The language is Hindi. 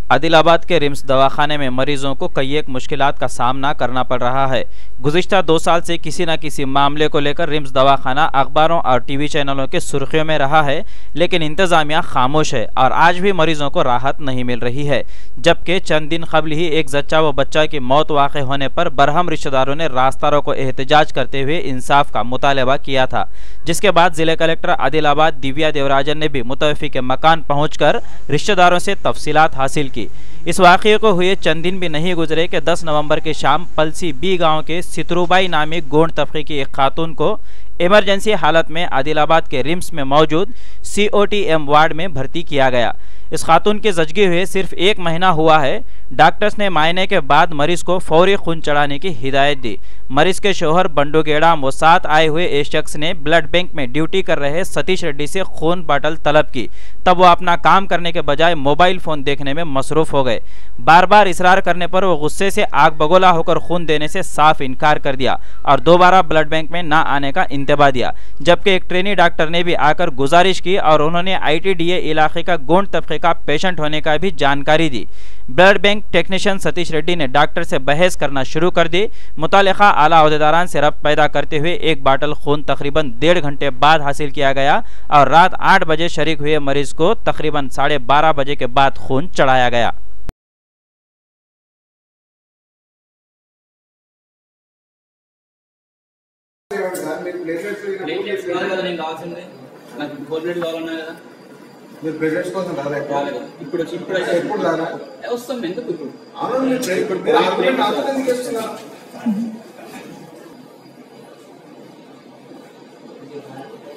आदिलाबाद के रिम्स दवाखाने में मरीजों को कई एक मुश्किलात का सामना करना पड़ रहा है। गुज़िश्ता 2 साल से किसी न किसी मामले को लेकर रिम्स दवाखाना अखबारों और टीवी चैनलों के सुर्खियों में रहा है, लेकिन इंतजामिया खामोश है और आज भी मरीजों को राहत नहीं मिल रही है। जबकि चंद दिन कबल ही एक जच्चा व बच्चा की मौत वाक़ होने पर बरहम रिश्तेदारों ने रास्ता रोको एहतजाज करते हुए इंसाफ का मुतालबा किया था, जिसके बाद जिले कलेक्टर आदिलाबाद दिव्या देवराजन ने भी मुतवफ़ी के मकान पहुंचकर रिश्तेदारों से तफसीलात हासिल की। इस वाक़ये को हुए चंद दिन भी नहीं गुजरे कि 10 नवंबर की शाम पलसी बी गांव के सितरूबाई नामी गोंड तबके की एक खातून को इमरजेंसी हालत में आदिलाबाद के रिम्स में मौजूद COTM वार्ड में भर्ती किया गया। इस खातून के जचगे हुए सिर्फ 1 महीना हुआ है। डॉक्टर्स ने मायने के बाद मरीज को फौरी खून चढ़ाने की हिदायत दी। मरीज के शोहर बंडू गेड़ाम व साथ आए हुए एक शख्स ने ब्लड बैंक में ड्यूटी कर रहे सतीश रेड्डी से खून बाटल तलब की, तब वो अपना काम करने के बजाय मोबाइल फ़ोन देखने में मसरूफ़ हो गए। बार बार इसरार करने पर वो गुस्से से आग बगोला होकर खून देने से साफ इनकार कर दिया और दोबारा ब्लड बैंक में ना आने का इंतबा दिया। जबकि एक ट्रेनी डॉक्टर ने भी आकर गुजारिश की और उन्होंने ITDA इलाके का गोंड तबके का पेशेंट होने का भी जानकारी दी। Blood bank technician Satish Reddy ने डॉक्टर से बहस करना शुरू कर दी। मुतालिका आला ओहदेदारान से रब्त पैदा करते हुए एक बाटल खून तकरीबन 1.5 घंटे बाद हासिल किया गया और रात 8 बजे शरीक हुए मरीज को तकरीबन 12:30 बजे के बाद खून चढ़ाया गया। మీరు ప్రెజెంట్స్ కోసం రాలేదు ఇప్పుడు ఎప్పుడు రారా వస్తాం ఎందుకు ఇప్పుడు ఇప్పుడు మీరు ఆర్గ్యుమెంట్ నాతో ఎందుకు చేస్తున్నారు?